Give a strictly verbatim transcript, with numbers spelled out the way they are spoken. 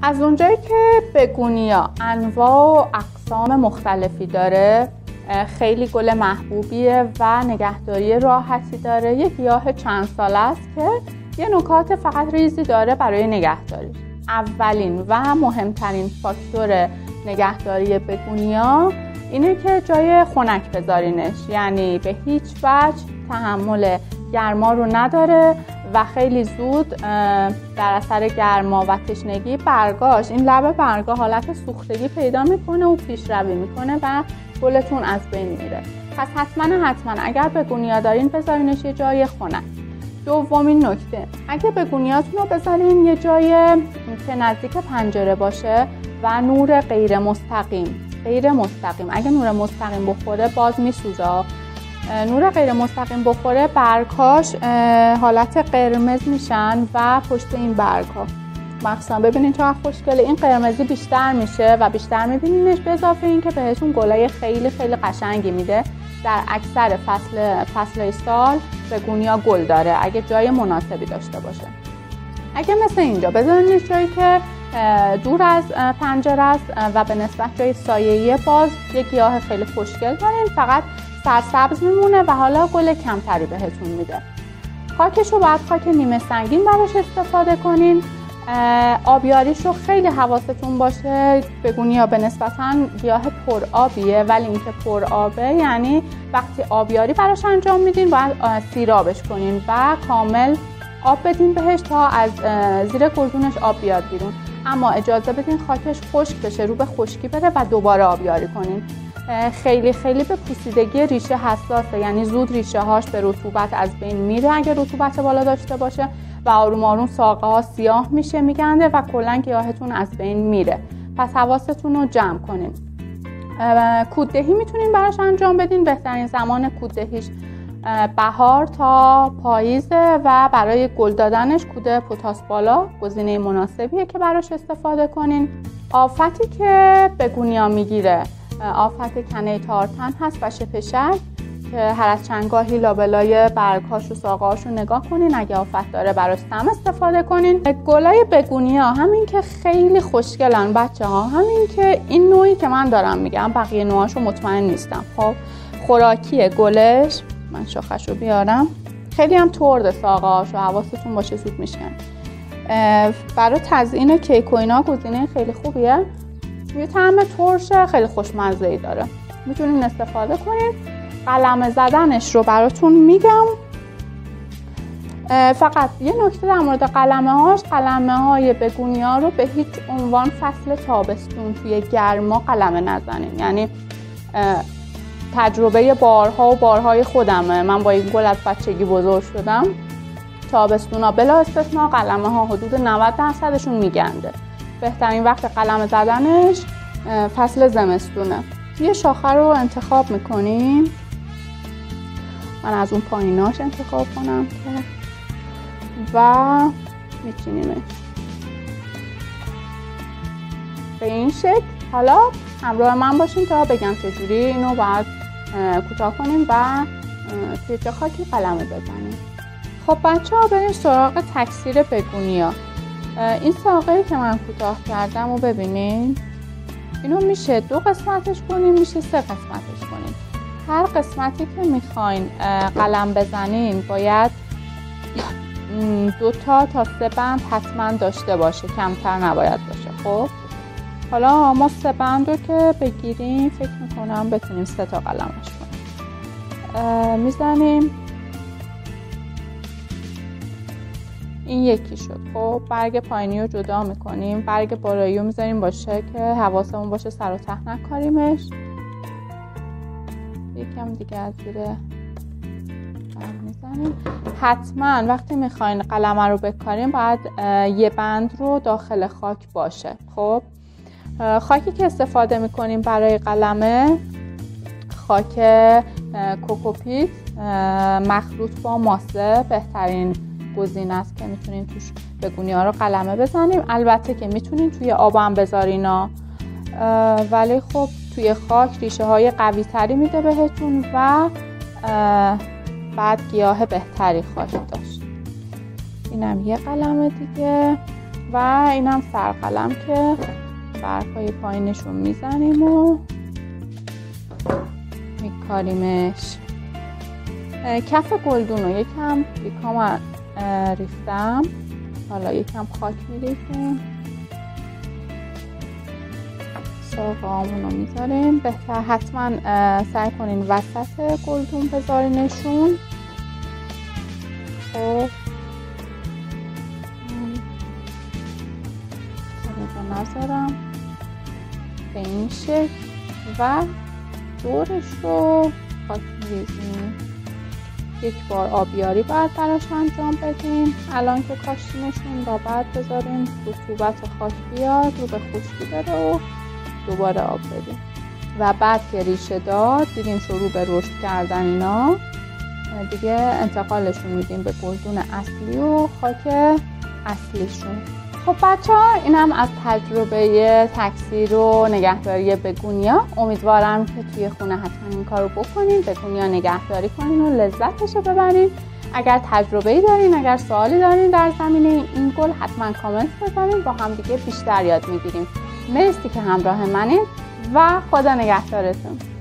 از اونجایی که بگونیا انواع و اقسام مختلفی داره، خیلی گل محبوبیه و نگهداری راحتی داره. یک گیاه چند ساله است که یه نکات فقط ریزی داره برای نگهداری. اولین و مهمترین فاکتور نگهداری بگونیا اینه که جای خنک بذارینش، یعنی به هیچ وجه تحمل گرما رو نداره و خیلی زود در اثر گرما و تشنگی برگاش، این لب برگا حالت سوختگی پیدا میکنه و پیشروی میکنه و گلتون از بین میره. پس حتما حتما اگر بگونیا دارین بذارینش یه جای خنک. دومین نکته، اگه بگونیاتون رو بذارین یه جای که نزدیک پنجره باشه و نور غیر مستقیم غیر مستقیم اگه نور مستقیم بخوره باز میسوزه. نور غیر مستقیم بخوره برگاش حالت قرمز میشن و پشت این برگا مخصوصا ببینید چقدر خوشگله، این قرمزی بیشتر میشه و بیشتر میبینینش. به اضافه این که بهتون گلای خیلی خیلی قشنگی میده. در اکثر فصل فصل سال بگونیا گل داره اگه جای مناسبی داشته باشه. اگه مثل اینجا بذارینش جایی که دور از پنجره است و به نسبت جای سایه‌ای، باز یک گیاه خیلی خوشگل دارین، فقط سرسبز میمونه و حالا گل کمتری بهتون میده. خاکش رو باید خاک نیمه سنگین براش استفاده کنین. آبیاریش رو خیلی حواستون باشه. بگونیا به نسبتاً گیاه پرآبیه، ولی اینکه پرآبه یعنی وقتی آبیاری براش انجام میدین باید سیرابش کنین و کامل آب بدین بهش تا از زیر گلدونش آب بیاد بیرون. اما اجازه بدین خاکش خشک بشه، رو به خشکی بره و دوباره آبیاری کنین. خیلی خیلی به پوسیدگی ریشه حساسه، یعنی زود ریشه هاش به رطوبت از بین میره اگه رطوبت بالا داشته باشه و آروم آروم ساقه ها سیاه میشه میگنده و کلا گیاهتون از بین میره. پس حواستون رو جمع کنین. کوددهی میتونین براش انجام بدین. بهترین زمان کوددهیش بهار تا پاییزه و برای گل دادنش کود پتاس بالا گزینه مناسبیه که براش استفاده کنین. آفتی که بگونیا میگیره آفت کنه تارتن هست و شپشک که هر از چندگاهی لابلای برگهاش و ساقه‌هاش رو نگاه کنین. اگه آفت داره براش سم استفاده کنین. گلای بگونیا همین که خیلی خوشگلن بچه ها، همین که این نوعی که من دارم میگم، بقیه نوعاشو مطمئن نیستم. خب خوراکیه گلش، من شاخش رو بیارم، خیلی هم ترده ساقه‌هاش و حواستون باشه زود میشکن. برای تزیین کیک و اینا گزینه خیلی خوبیه. یه طعم ترش خیلی خوشمزه‌ای داره، میتونین استفاده کنین. قلمه زدنش رو براتون میگم. فقط یه نکته در مورد قلمه هاش، قلمه های بگونیا رو به هیچ عنوان فصل تابستون توی گرما قلمه نزنین. یعنی تجربه بارها و بارهای خودمه، من با این گل از بچگی بزرگ شدم. تابستونا بلا استثنا قلمه ها حدود نود درصدشون میگنده. بهترین وقت قلمه زدنش فصل زمستونه. یه شاخه رو انتخاب میکنیم. من از اون پاییناش انتخاب کنم که و میچینیمش به این شکل. حالا همراه من باشین تا بگم چجوری اینو باید کوتاه کنیم و توی چه خاکی قلمه بزنیم. خب بچه ها بریم سراغ تکثیر بگونیا. این ساقه‌ای که من کوتاه کردم رو ببینین. اینو میشه دو قسمتش کنین، میشه سه قسمتش کنین. هر قسمتی که میخواین قلم بزنین باید دو تا تا سه بند حتما داشته باشه، کمتر نباید باشه. خب حالا ما سه بند رو که بگیریم فکر میکنم بتونیم سه تا قلمش کنیم. میزنیم، این یکی شد. خب برگ پایینی رو جدا میکنیم، برگ بالایی رو میذاریم باشه که حواسمون باشه سر و ته نکاریمش. یکم دیگه از زیر میزنیم. حتما وقتی میخواین قلمه رو بکاریم باید یه بند رو داخل خاک باشه. خب خاکی که استفاده میکنیم برای قلمه خاک کوکوپیت مخلوط با ماسه بهترین گزینه است که میتونین توش بگونیا رو قلمه بزنیم. البته که میتونین توی آب هم بذارینا، ولی خب توی خاک ریشه های قوی تری میده بهتون و بعد گیاه بهتری خواهید داشت. اینم یه قلمه دیگه. و اینم سرقلم که برگ‌های پایینشون میزنیم و میکاریمش. کف گلدون رو یکم بیکام ریختم، حالا یکم خاک میریزیم، سرقامون رو میذاریم. بهتر حتما سعی کنین وسط گلدون بذارینشون. خب رو نذارم به این شکل و دورش رو خاک میریزیم. یک بار آبیاری باید براش انجام بدیم الان که کاشتیمشون، و بعد بذاریم رطوبت خاک بیاد رو به خشکی بره و دوباره آب بدیم. و بعد که ریشه داد دیدیم شروع به رشد کردن اینا، دیگه انتقالشون میدیم به گلدون اصلی و خاک اصلیشون. خب بچه ها، اینم از تجربه تکثیر و نگهداری بگونیا. امیدوارم که توی خونه حتما این کار رو بکنین، بگونیا نگهداری کنین و لذتش رو ببرین. اگر تجربه‌ای دارین، اگر سوالی دارین در زمینه این گل، حتما کامنت بذارین، با هم دیگه بیشتر یاد میگیریم. مرسی که همراه منید و خدا نگهدارتون.